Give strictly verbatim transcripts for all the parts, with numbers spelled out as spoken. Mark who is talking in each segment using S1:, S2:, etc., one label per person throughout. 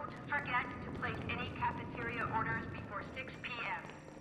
S1: Don't forget to place any cafeteria orders before six p m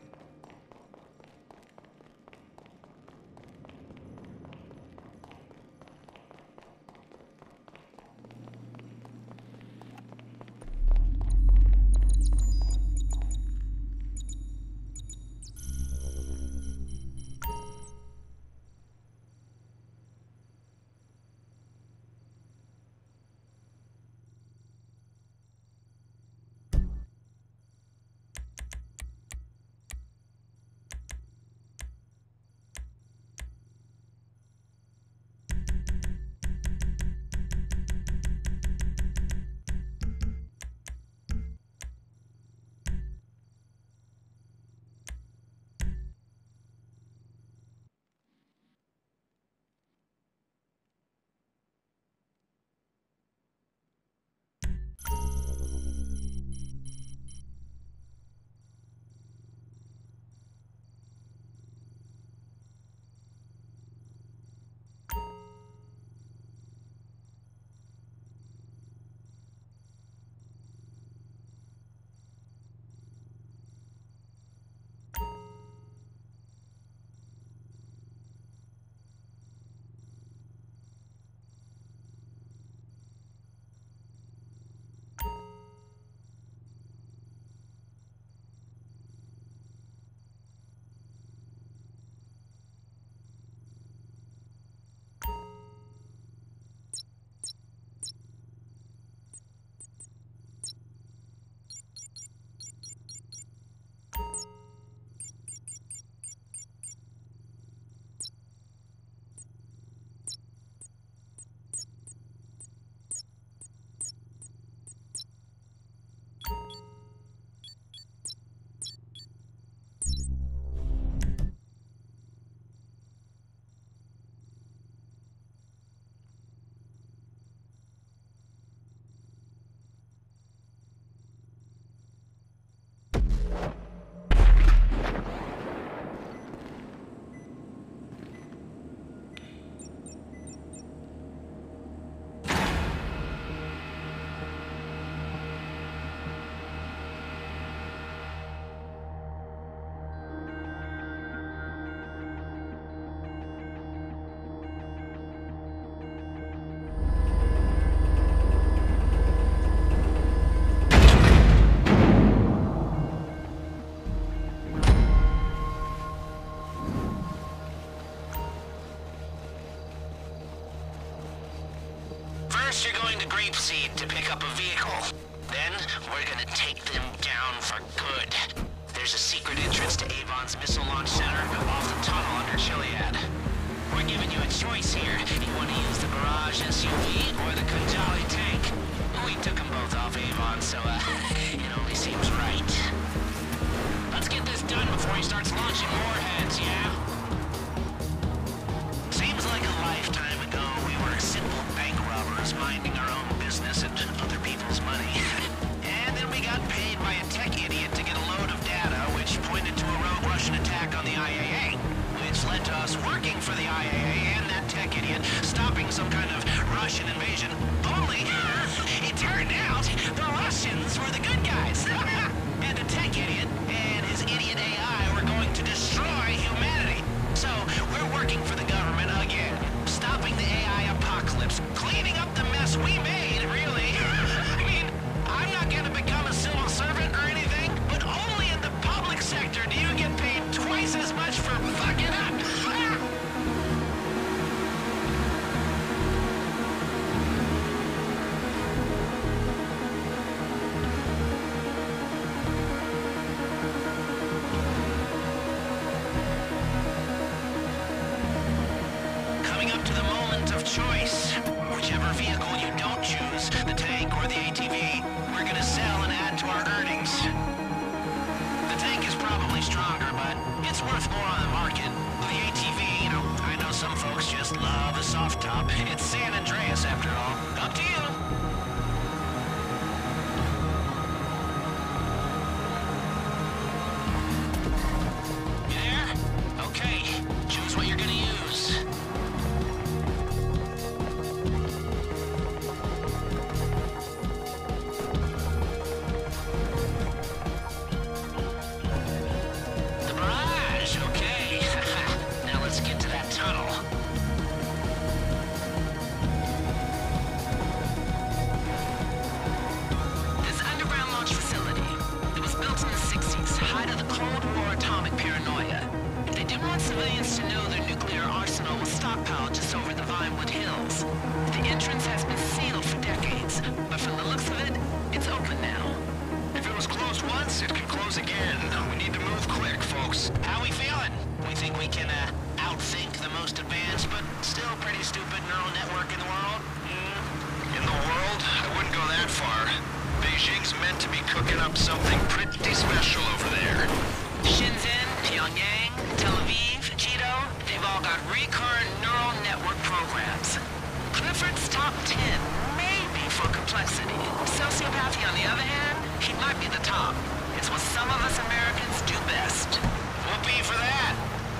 S2: First, you're going to Grapeseed to pick up a vehicle. Then, we're gonna take them down for good. There's a secret entrance to Avon's Missile Launch Center off the tunnel under Chiliad. We're giving you a choice here. You want to use the Barrage S U V or the Kunjali tank? We took them both off Avon, so uh, it only seems right. Let's get this done before he starts launching warheads, yeah? Seems like a lifetime ago we were simple bank robbers minding our own business and other people's money. And then we got paid by a tech idiot to get a load of data which pointed to a rogue Russian attack on the I A A, which led to us working for the I A A and that tech idiot, stopping some kind of Russian invasion. Only, it turned out the Russians were the good guys. And the tech idiot and his idiot A I were going to destroy humanity. So, we're working for the government again, stopping the A I apocalypse, cleaning up the mess we made, really. I mean, I'm not gonna become a civil servant or anything, but only in the public sector do you get paid twice as much for fucking up. Coming up to the moment of choice. Whichever vehicle you don't choose, the tank or the A T V, we're gonna sell and add to our earnings. The tank is probably stronger, but it's worth more on the market. The A T V, you know, I know some folks just love a soft top. It's San Andreas after all. Up to you. You there? Okay. Choose what you're gonna use. think we can uh, outthink the most advanced, but still pretty stupid neural network in the world?
S3: Mm. In the world? I wouldn't go that far. Beijing's meant to be cooking up something pretty special over there.
S2: Shenzhen, Pyongyang, Tel Aviv, Cheeto, they've all got recurrent neural network programs. Clifford's top ten, maybe for complexity. Sociopathy, on the other hand, he might be the top. It's what some of us Americans do best. Whoopee for that!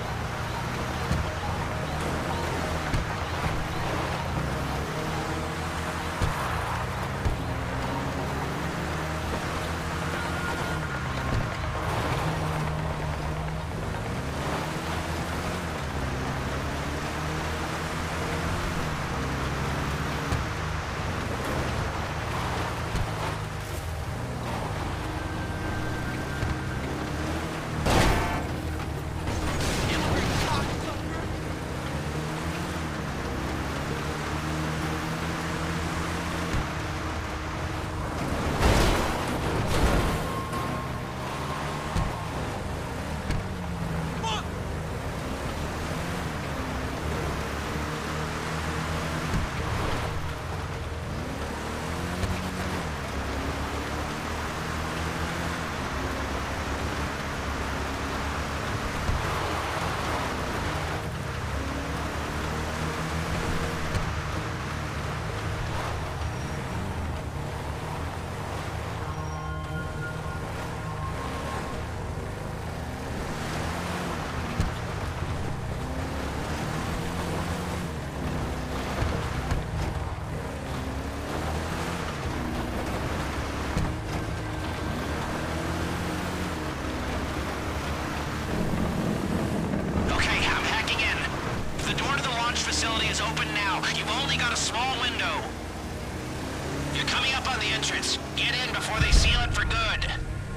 S2: Facility is open now. You've only got a small window. You're coming up on the entrance. Get in before they seal it for good.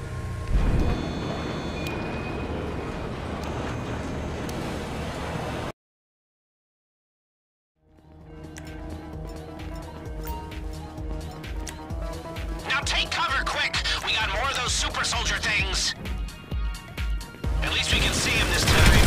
S2: Now take cover, quick! We got more of those super soldier things. At least we can see him this time.